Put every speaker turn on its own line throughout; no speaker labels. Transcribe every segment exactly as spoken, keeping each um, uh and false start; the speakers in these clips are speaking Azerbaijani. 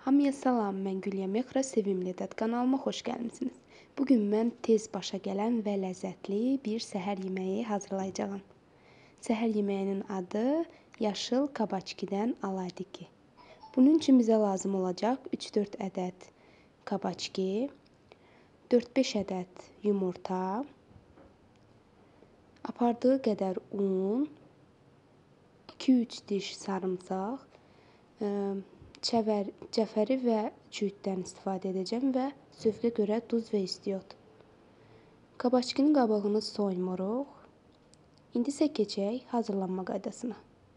Hamıya salam, mən Gül Yemekra, Sevimli Dad kanalıma xoş gəlmisiniz. Bugün mən tez başa gələn və ləzzətli bir səhər yeməyi hazırlayacağam. Səhər yeməyinin adı yaşıl kabaçkidən aladiki. Bunun üçün bizə lazım olacaq üç dörd ədəd kabaçki, dörd beş ədəd yumurta, apardığı qədər un, iki üç diş sarımsaq, Çəvər, cəfəri və cütdən istifadə edəcəm və zövqə görə duz və istiot. Kabaçkinin qabığını soymuruq. İndi isə keçək hazırlanma qaydasına.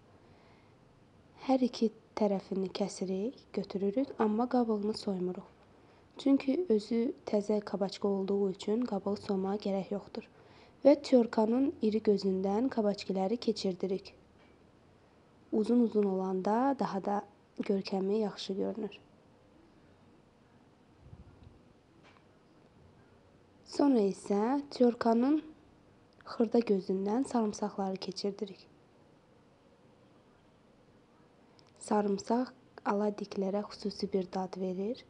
Hər iki tərəfini kəsirik, götürürük, amma qabığını soymuruq. Çünki özü təzə kabaçka olduğu üçün qabığı soymağa gərək yoxdur. Və tyorkanın iri gözündən kabaçkiləri keçirdirik. Uzun-uzun olanda daha da görkəmi yaxşı görünür. Sonra isə tyorkanın xırda gözündən sarımsaqları keçirdirik. Sarımsaq aladiklərə xüsusi bir dad verir.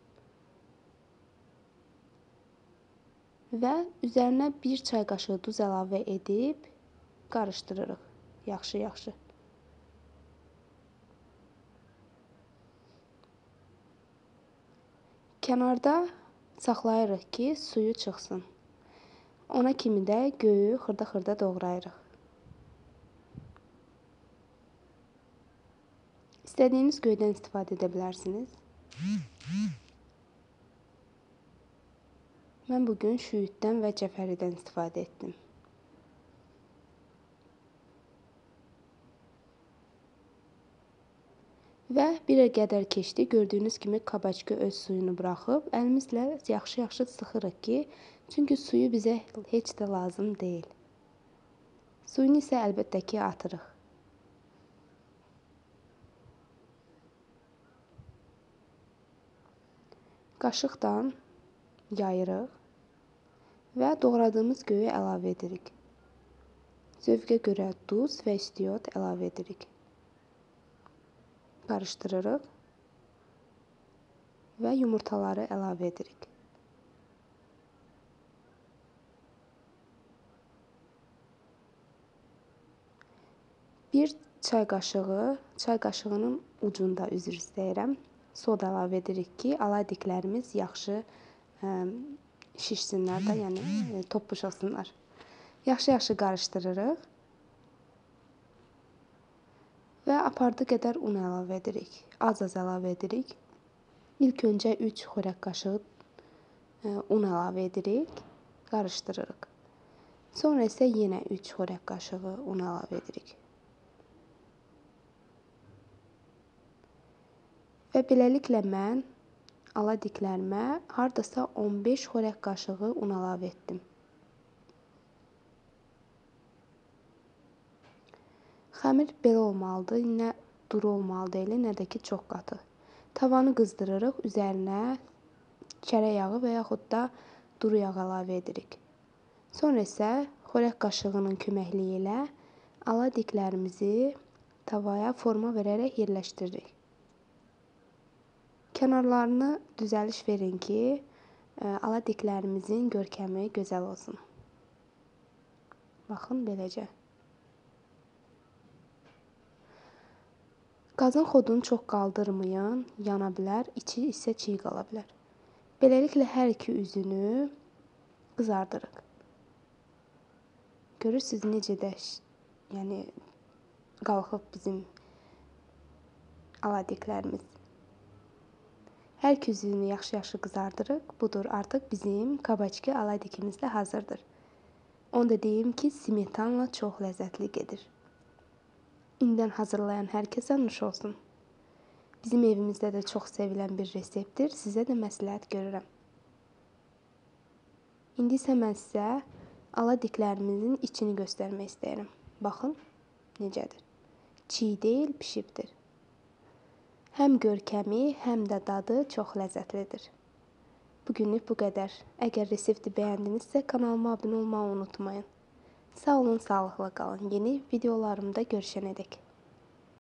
Və üzərinə bir çay qaşığı duz əlavə edib qarışdırırıq yaxşı-yaxşı. Kənarda saxlayırıq ki, suyu çıxsın. Ona kimi də göyü xırda-xırda doğrayırıq. İstədiyiniz göydən istifadə edə bilərsiniz. Mən bugün şüyüddən və cəfəridən istifadə etdim. Və bir qədər keçdi. Gördüyünüz kimi kabaçka öz suyunu buraxıb, əlimizlə yaxşı-yaxşı sıxırıq ki, çünki suyu bizə heç də lazım deyil. Suyunu isə əlbəttə ki, atırıq. Qaşıqdan yayırıq və doğradığımız göyü əlavə edirik. Zövqə görə duz və istiot əlavə edirik. Qarışdırırıq və yumurtaları əlavə edirik. Bir çay qaşığı, çay qaşığının ucunda üzr istəyirəm, soda əlavə edirik ki, aladiklərimiz yaxşı ə, şişsinlər də, yəni toppuşasınlar. Yaxşı-yaxşı qarışdırırıq. Və apardığı qədər un əlavə edirik. Az-az əlavə edirik. İlk öncə üç xörək qaşığı un əlavə edirik. Qarışdırırıq. Sonra isə yenə üç xörək qaşığı un əlavə edirik. Və beləliklə mən aladiklərimə hardasa on beş xörək qaşığı un əlavə etdim. Xəmir belə olmalıdır, nə duru olmalıdır, nə də ki, çox qatı. Tavanı qızdırırıq, üzərinə kərə yağı və yaxud da duru yağ əlavə edirik. Sonra isə xörək qaşığının köməkliyi ilə aladiklərimizi tavaya forma verərək yerləşdiririk. Kənarlarını düzəliş verin ki, aladiklərimizin görkəmi gözəl olsun. Baxın, beləcə. Qazın xodunu çox qaldırmayın, yana bilər, içi isə çiy qala bilər. Beləliklə, hər iki üzünü qızardırıq. Görürsünüz, necə də yəni, qalxıb bizim aladiklərimiz. Hər iki üzünü yaxşı-yaxşı qızardırıq. Budur, artıq bizim kabaçki aladikimiz də hazırdır. Onu da deyim ki, smetanla çox ləzzətli gedir. İndən hazırlayan hər kəsə nuş olsun. Bizim evimizdə də çox sevilən bir reseptdir. Sizə də məsləhət görürəm. İndi isə mən sizə aladiklərimizin içini göstərmək istəyirəm. Baxın, necədir. Çiy deyil, pişibdir. Həm görkəmi, həm də dadı çox ləzzətlidir. Bugünlük bu qədər. Əgər resepti bəyəndinizsə, kanalıma abunə olmağı unutmayın. Sağ olun, sağlıqla qalın. Yeni videolarımda görüşənədək.